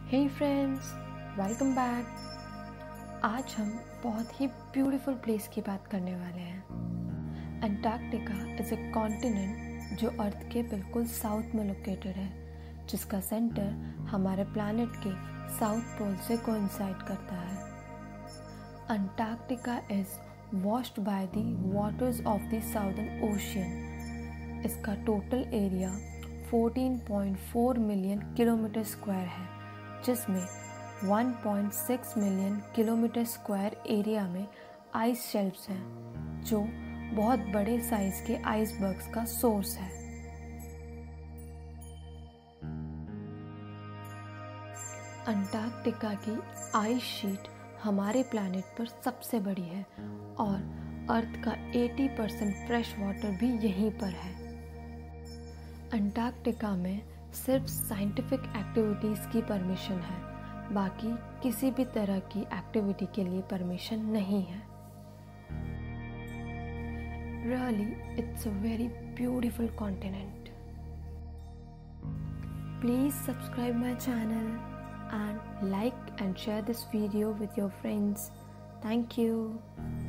हे friends, welcome back. आज हम बहुत ही ब्यूटीफुल प्लेस की बात करने वाले हैं। अंटार्कटिका इज़ ए कॉन्टिनेंट जो अर्थ के बिल्कुल साउथ में लोकेटेड है, जिसका सेंटर हमारे प्लैनेट के साउथ पोल से कोइंसाइड करता है। Antarctica is washed by the waters of the southern ocean. इसका total area 14.4 million kilometre square है, जिसमें 1.6 मिलियन किलोमीटर स्क्वायर एरिया में आइस शेल्फ्स हैं, जो बहुत बड़े साइज के आइसबर्ग्स का सोर्स है। अंटार्कटिका की आइस शीट हमारे प्लैनेट पर सबसे बड़ी है और अर्थ का 80% फ्रेश वाटर भी यहीं पर है। अंटार्कटिका में सिर्फ साइंटिफिक एक्टिविटीज़ की परमिशन है, बाकी किसी भी तरह की एक्टिविटी के लिए परमिशन नहीं है। Really, it's a very beautiful continent. Please subscribe my channel and like and share this video with your friends. Thank you.